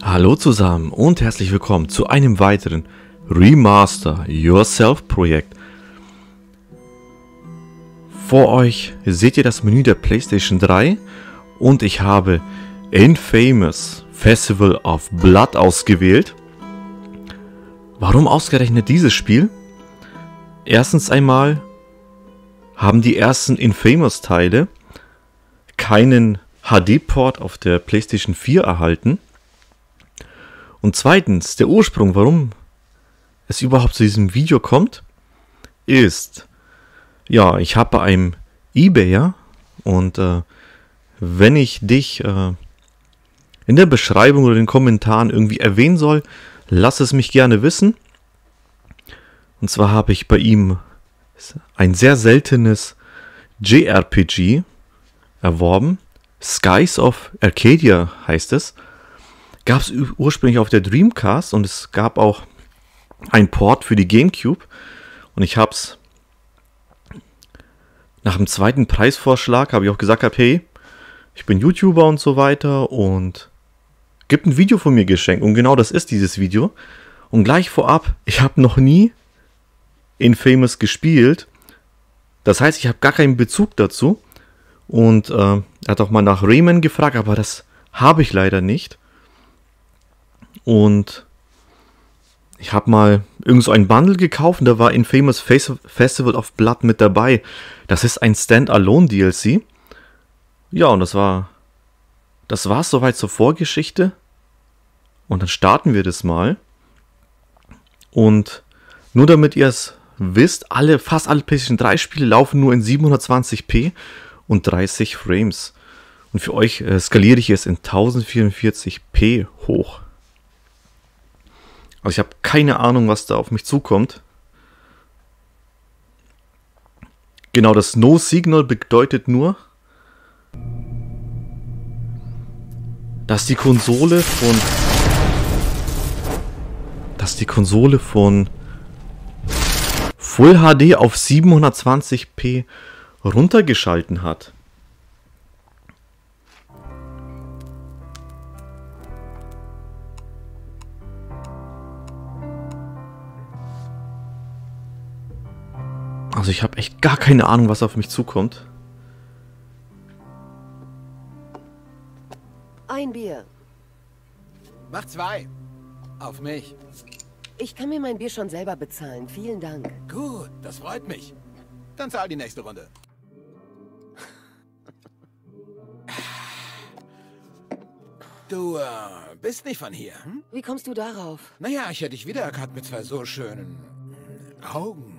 Hallo zusammen und herzlich willkommen zu einem weiteren Remaster Yourself Projekt. Vor euch seht ihr das Menü der PlayStation 3 und ich habe Infamous Festival of Blood ausgewählt. Warum ausgerechnet dieses Spiel? Erstens einmal haben die ersten Infamous Teile keinen HD-Port auf der PlayStation 4 erhalten. Und zweitens, der Ursprung, warum es überhaupt zu diesem Video kommt, ist, ja, ich habe bei einem eBayer und wenn ich dich in der Beschreibung oder in den Kommentaren irgendwie erwähnen soll, lass es mich gerne wissen. Und zwar habe ich bei ihm ein sehr seltenes JRPG erworben. Skies of Arcadia heißt es. Gab es ursprünglich auf der Dreamcast und es gab auch einen Port für die Gamecube. Und ich habe es nach dem zweiten Preisvorschlag, habe ich auch gesagt, hey, ich bin YouTuber und so weiter und gibt ein Video von mir geschenkt. Und genau das ist dieses Video. Und gleich vorab, ich habe noch nie Infamous gespielt. Das heißt, ich habe gar keinen Bezug dazu. Und er hat auch mal nach Rayman gefragt, aber das habe ich leider nicht. Und ich habe mal irgend so ein Bundle gekauft und da war Infamous Festival of Blood mit dabei. Das ist ein Standalone-DLC. Ja, und das war's soweit zur Vorgeschichte. Und dann starten wir das mal. Und nur damit ihr es wisst, fast alle PlayStation 3 Spiele laufen nur in 720p und 30 Frames. Und für euch skaliere ich es in 1044p hoch. Also ich habe keine Ahnung, was da auf mich zukommt. Genau, das No Signal bedeutet nur, dass die Konsole von Full HD auf 720p runtergeschalten hat. Also ich habe echt gar keine Ahnung, was auf mich zukommt. Ein Bier. Mach 2. Auf mich. Ich kann mir mein Bier schon selber bezahlen. Vielen Dank. Gut, das freut mich. Dann zahl die nächste Runde. Du bist nicht von hier, hm? Wie kommst du darauf? Naja, ich hätte dich wiedererkannt mit 2 so schönen Augen.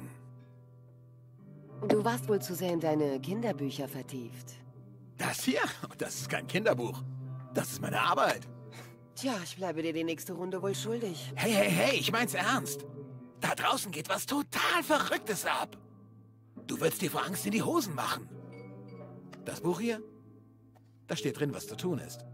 Du warst wohl zu sehr in deine Kinderbücher vertieft. Das hier? Das ist kein Kinderbuch. Das ist meine Arbeit. Tja, ich bleibe dir die nächste Runde wohl schuldig. Hey, ich mein's ernst. Da draußen geht was total Verrücktes ab. Du würdest dir vor Angst in die Hosen machen. Das Buch hier? Da steht drin, was zu tun ist.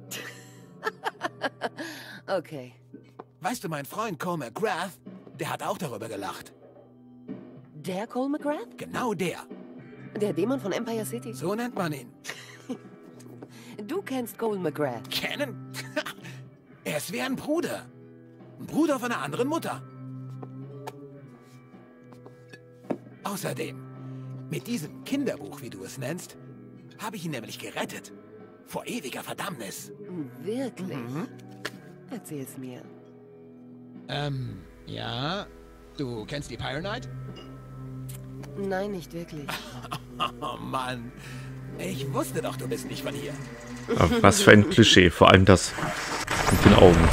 Okay. Weißt du, mein Freund Cole McGrath, der hat auch darüber gelacht. Der Cole McGrath? Genau der. Der Dämon von Empire City? So nennt man ihn. Du kennst Cole McGrath. Kennen? Er ist wie ein Bruder. Ein Bruder von einer anderen Mutter. Außerdem, mit diesem Kinderbuch, wie du es nennst, habe ich ihn nämlich gerettet. Vor ewiger Verdammnis. Wirklich? Erzähl's mir. Ja. Du kennst die Pyre Knight? Nein, nicht wirklich. Oh Mann. Ich wusste doch, du bist nicht von hier. Ach, was für ein Klischee, vor allem das mit den Augen.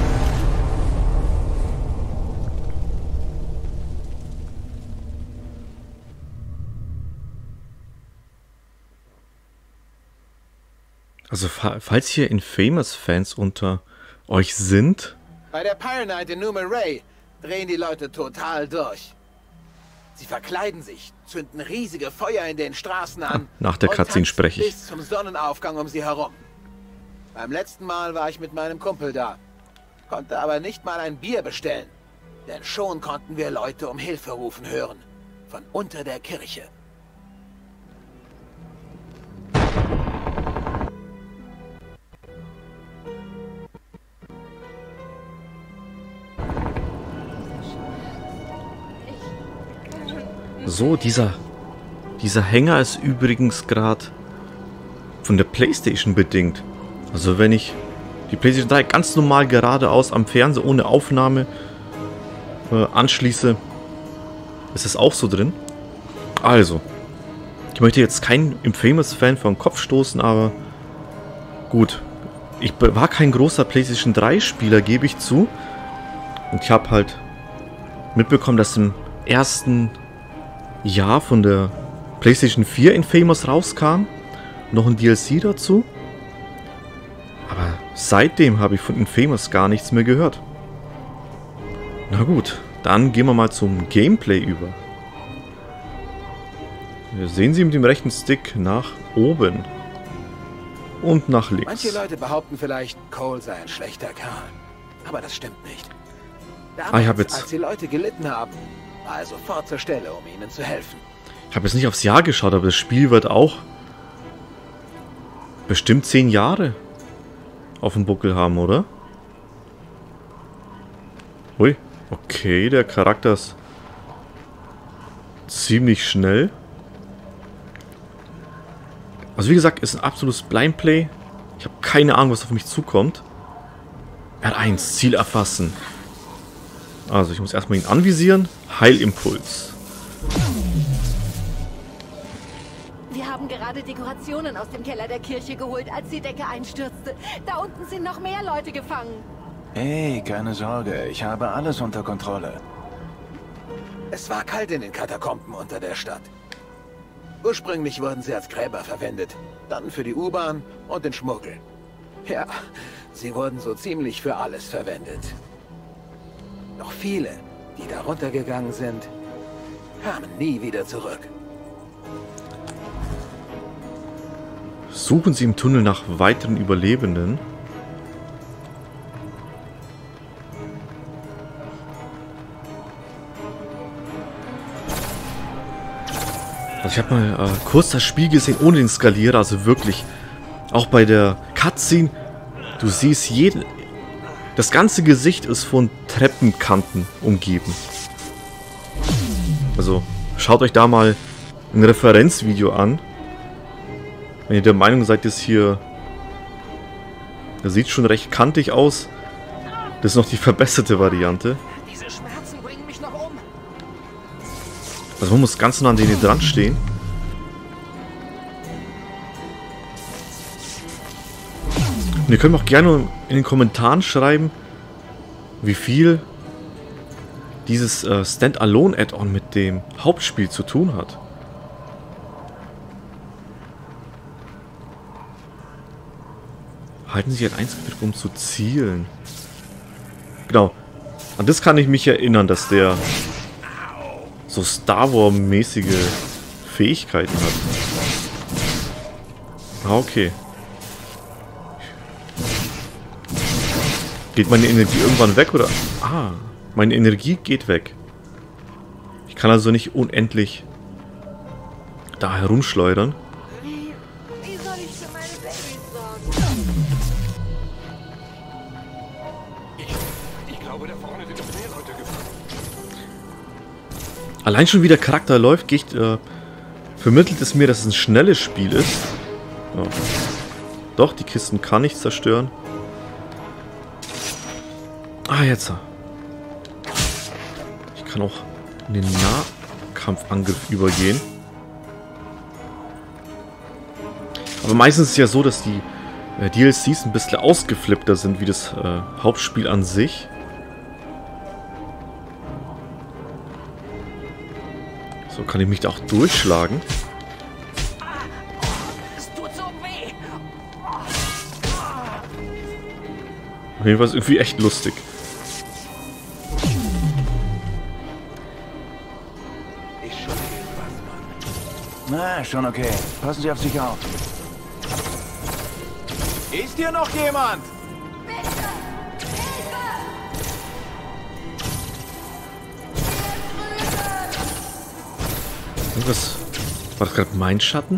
Also falls hier Infamous-Fans unter euch sind... Bei der Pyre Knight in Numen Ray drehen die Leute total durch. Sie verkleiden sich, zünden riesige Feuer in den Straßen an. Nach der Cutscene spreche ich. Bis zum Sonnenaufgang um sie herum. Beim letzten Mal war ich mit meinem Kumpel da. Konnte aber nicht mal ein Bier bestellen. Denn schon konnten wir Leute um Hilfe rufen hören. Von unter der Kirche. So, dieser Hänger ist übrigens gerade von der PlayStation bedingt. Also wenn ich die PlayStation 3 ganz normal geradeaus am Fernseher ohne Aufnahme anschließe, ist das auch so drin. Also, ich möchte jetzt keinen Infamous-Fan vor den Kopf stoßen, aber gut. Ich war kein großer PlayStation 3-Spieler, gebe ich zu. Und ich habe halt mitbekommen, dass im ersten Jahr von der PlayStation 4 Infamous rauskam. Noch ein DLC dazu. Aber seitdem habe ich von Infamous gar nichts mehr gehört. Na gut, dann gehen wir mal zum Gameplay über. Sehen Sie mit dem rechten Stick nach oben und nach links. Manche Leute behaupten vielleicht, Cole sei ein schlechter Kerl. Aber das stimmt nicht. Damals, als die Leute gelitten haben, war er sofort zur Stelle, um ihnen zu helfen. Ich habe jetzt nicht aufs Jahr geschaut, aber das Spiel wird auch bestimmt 10 Jahre auf dem Buckel haben, oder? Ui, okay, der Charakter ist ziemlich schnell. Also wie gesagt, ist ein absolutes Blindplay. Ich habe keine Ahnung, was auf mich zukommt. R1, Ziel erfassen. Also ich muss erstmal ihn anvisieren. Heilimpuls. Wir haben gerade Dekorationen aus dem Keller der Kirche geholt, als die Decke einstürzte. Da unten sind noch mehr Leute gefangen. Hey, keine Sorge, ich habe alles unter Kontrolle. Es war kalt in den Katakomben unter der Stadt. Ursprünglich wurden sie als Gräber verwendet, dann für die U-Bahn und den Schmuggel. Ja, sie wurden so ziemlich für alles verwendet. Doch viele, die da runtergegangen sind, kamen nie wieder zurück. Suchen Sie im Tunnel nach weiteren Überlebenden. Also ich habe mal kurz das Spiel gesehen ohne den Skalierer, also wirklich, auch bei der Cutscene, du siehst das ganze Gesicht ist von Treppenkanten umgeben. Also schaut euch da mal ein Referenzvideo an, wenn ihr der Meinung seid, das hier, das sieht schon recht kantig aus. Das ist noch die verbesserte Variante. Diese Schmerzen bringen mich noch um. Also man muss ganz nah an denen dran stehen. Und ihr könnt auch gerne in den Kommentaren schreiben, wie viel dieses Stand-Alone-Add-on mit dem Hauptspiel zu tun hat. Halten Sie L1 gedrückt, um zu zielen. Genau. An das kann ich mich erinnern, dass der so Star Wars-mäßige Fähigkeiten hat. Ah, okay. Geht meine Energie irgendwann weg, oder? Ah, meine Energie geht weg. Ich kann also nicht unendlich da herumschleudern. Wie soll ich für meine Babys sorgen? Ich glaube, da vorne sind noch mehr Leute gefangen. Allein schon wie der Charakter läuft, vermittelt es mir, dass es ein schnelles Spiel ist. Ja. Doch, die Kisten kann ich zerstören. Ah, jetzt. Ich kann auch in den Nahkampfangriff übergehen. Aber meistens ist es ja so, dass die DLCs ein bisschen ausgeflippter sind, wie das Hauptspiel an sich. So kann ich mich da auch durchschlagen. Es tut so weh. Auf jeden Fall ist es irgendwie echt lustig. Na, schon okay. Passen Sie auf sich auf. Ist hier noch jemand? Was? War das gerade mein Schatten?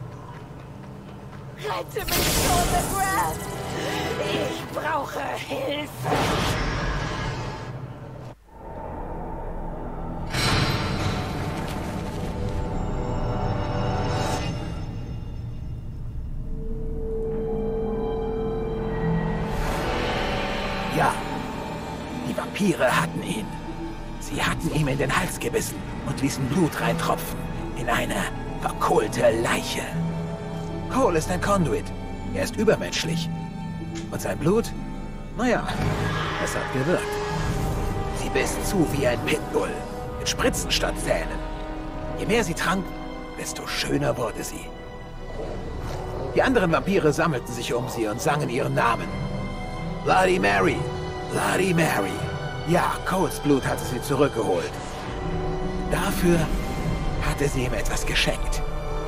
Rette mich, Grant. Ich brauche Hilfe. Vampire hatten ihn. Sie hatten ihm in den Hals gebissen und ließen Blut reintropfen in eine verkohlte Leiche. Cole ist ein Conduit. Er ist übermenschlich. Und sein Blut? Naja, es hat gewirkt. Sie biss zu wie ein Pitbull, mit Spritzen statt Zähnen. Je mehr sie trank, desto schöner wurde sie. Die anderen Vampire sammelten sich um sie und sangen ihren Namen. Bloody Mary, Bloody Mary. Ja, Coles Blut hatte sie zurückgeholt. Dafür hatte sie ihm etwas geschenkt.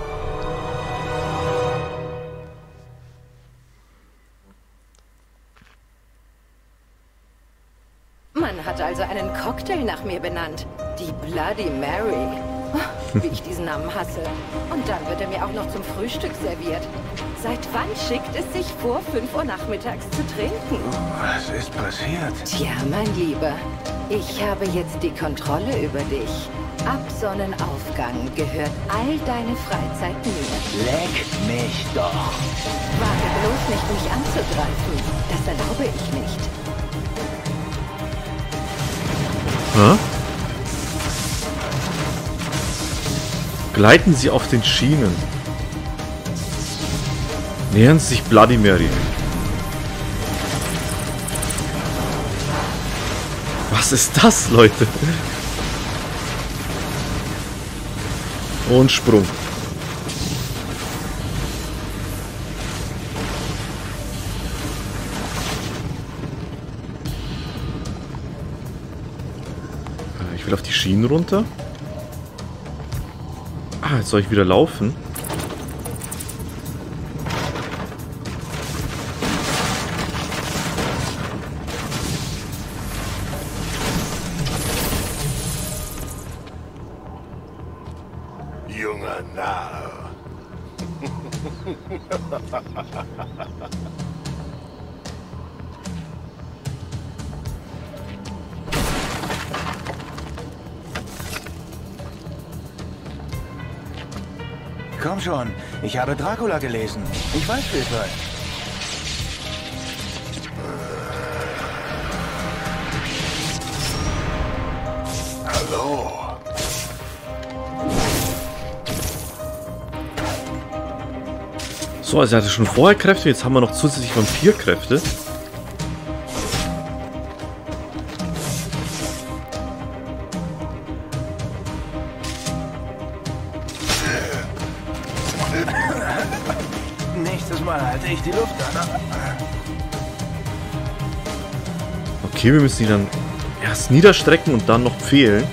Man hat also einen Cocktail nach mir benannt. Die Bloody Mary. Oh, wie ich diesen Namen hasse. Und dann wird er mir auch noch zum Frühstück serviert. Seit wann schickt es sich vor, 5 Uhr nachmittags zu trinken? Was ist passiert? Tja, mein Lieber, ich habe jetzt die Kontrolle über dich. Ab Sonnenaufgang gehört all deine Freizeit mir. Leck mich doch. Wage bloß nicht, mich anzugreifen. Das erlaube ich nicht. Hä? Gleiten Sie auf den Schienen. Nähern Sie sich Bloody Mary. Was ist das, Leute? Und Sprung. Ich will auf die Schienen runter. Ah, jetzt soll ich wieder laufen. Junger Narr. Komm schon, ich habe Dracula gelesen. Ich weiß, wie es läuft. Hallo. So, also er hatte schon vorher Kräfte, jetzt haben wir noch zusätzlich Vampirkräfte. Nächstes Mal halte ich die Luft an. Okay, wir müssen die dann erst niederstrecken und dann noch pfählen.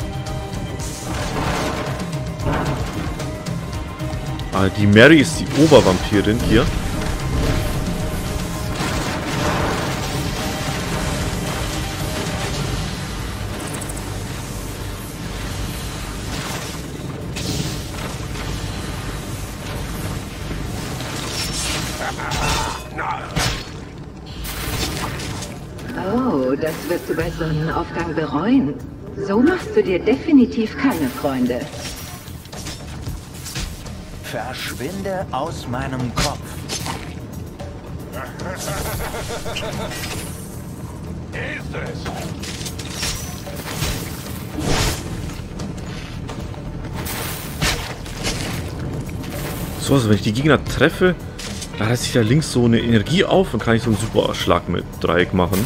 Ah, die Mary ist die Obervampirin hier. Oh, das wirst du bei Sonnenaufgang bereuen. So machst du dir definitiv keine Freunde. Verschwinde aus meinem Kopf. Ist es? So, also wenn ich die Gegner treffe, ladet sich da links so eine Energie auf und kann ich so einen super Schlag mit Dreieck machen.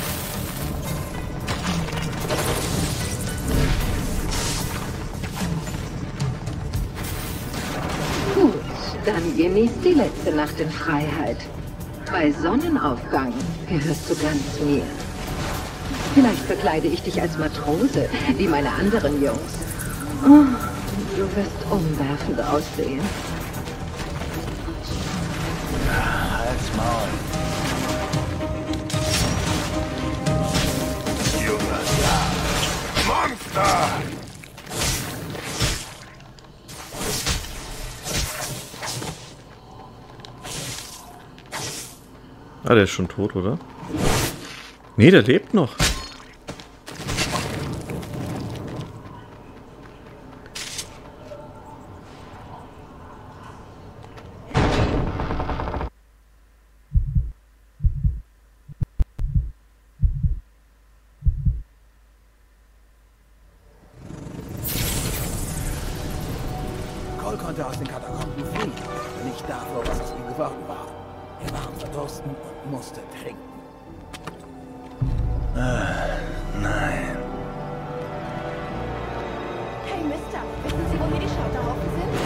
Gut, dann genießt die letzte Nacht in Freiheit. Bei Sonnenaufgang gehörst du ganz mir. Vielleicht verkleide ich dich als Matrose, wie meine anderen Jungs. Oh, du wirst umwerfend aussehen. Halt's Maul. Junger Narr. Monster! Ah, der ist schon tot, oder? Nee, der lebt noch. Er war am Verdursten und musste trinken. Nein. Hey, Mister, wissen Sie, wo hier die Schotterhaufen sind?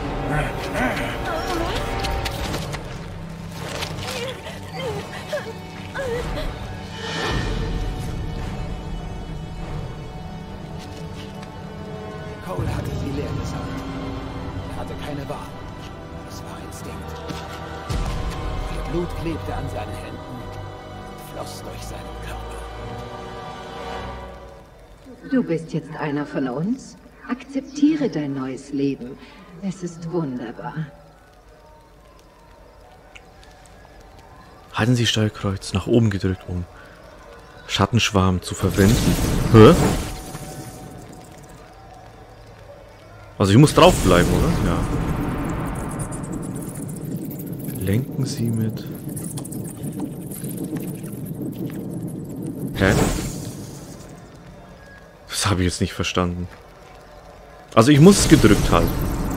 Cole hatte sie leer gesaugt. Er hatte keine Wahl. Es war Instinkt. Ihr Blut klebte an seinen Händen und floss durch seinen Körper. Du bist jetzt einer von uns. Akzeptiere dein neues Leben. Es ist wunderbar. Halten Sie Steuerkreuz nach oben gedrückt, um Schattenschwarm zu verwenden. Hä? Also ich muss draufbleiben, oder? Ja. Lenken Sie mit... Hä? Das habe ich jetzt nicht verstanden. Also ich muss es gedrückt halten.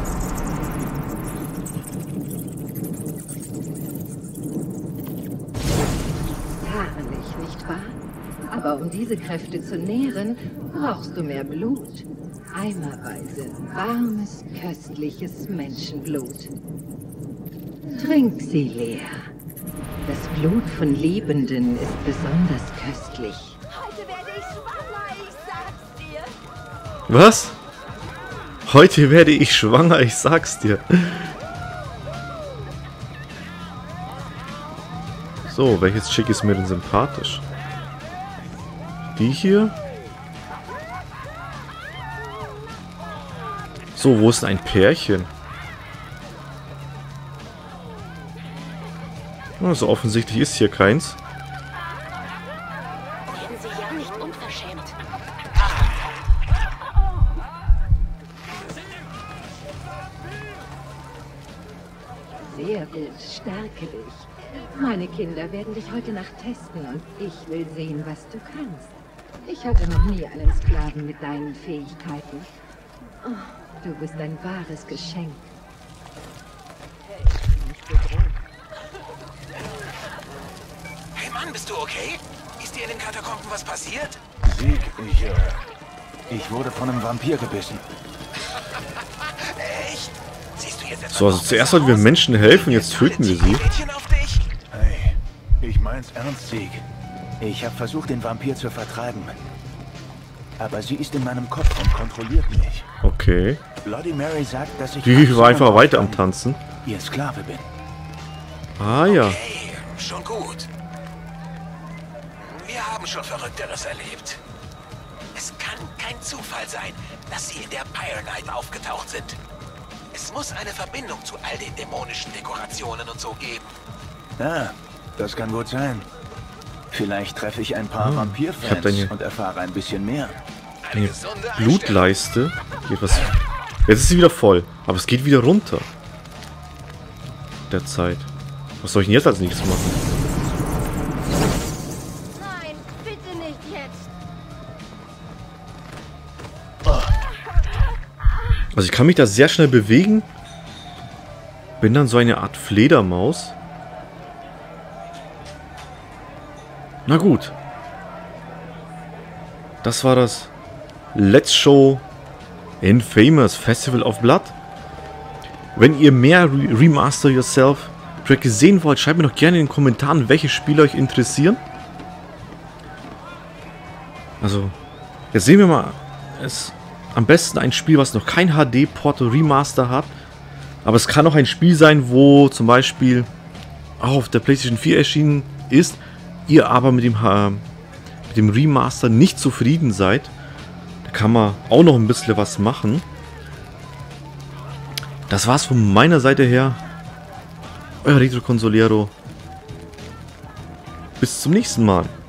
Herrlich, nicht wahr? Aber um diese Kräfte zu nähren, brauchst du mehr Blut. Eimerweise warmes, köstliches Menschenblut. Trink sie leer. Das Blut von Liebenden ist besonders köstlich. Heute werde ich schwanger, ich sag's dir. Was? Heute werde ich schwanger, ich sag's dir. So, welches Chick ist mir denn sympathisch? Die hier? So, wo ist denn ein Pärchen? Also offensichtlich ist hier keins. Reden Sie ja nicht unverschämt. Sehr gut, stärke dich. Meine Kinder werden dich heute Nacht testen und ich will sehen, was du kannst. Ich hatte noch nie einen Sklaven mit deinen Fähigkeiten. Oh, du bist ein wahres Geschenk. Hey Mann, bist du okay? Ist dir in den Katakomben was passiert? Sieg, ich wurde von einem Vampir gebissen. Echt? Siehst du jetzt etwa So, also noch zuerst besser sollten wir aus? Menschen helfen, jetzt töten wir sie. Mädchen auf dich? Hey, ich mein's ernst, Sieg. Ich habe versucht, den Vampir zu vertreiben. Aber sie ist in meinem Kopf und kontrolliert mich. Okay. Bloody Mary sagt, dass ich Die war einfach weiter am Tanzen. ihr Sklave bin. Ah ja. Hey, schon gut. Wir haben schon Verrückteres erlebt. Es kann kein Zufall sein, dass sie in der Pyre Night aufgetaucht sind. Es muss eine Verbindung zu all den dämonischen Dekorationen und so geben. Ja, das kann gut sein. Vielleicht treffe ich ein paar Ich hab Vampirfans deine- und erfahre ein bisschen mehr. Eine Blutleiste. Geht was. Jetzt ist sie wieder voll. Aber es geht wieder runter. Der Zeit. Was soll ich denn jetzt als nächstes machen? Nein, bitte nicht jetzt. Also ich kann mich da sehr schnell bewegen. Bin dann so eine Art Fledermaus. Na gut. Das war das Let's Show Infamous Festival of Blood. Wenn ihr mehr Remaster Yourself Tracks sehen wollt, schreibt mir doch gerne in den Kommentaren, welche Spiele euch interessieren. Also, jetzt sehen wir mal, es am besten ein Spiel, was noch kein HD-Port Remaster hat. Aber es kann auch ein Spiel sein, wo zum Beispiel auch auf der PlayStation 4 erschienen ist, ihr aber mit dem Remaster nicht zufrieden seid. Da kann man auch noch ein bisschen was machen. Das war's von meiner Seite her. Euer Retro Consolero. Bis zum nächsten Mal.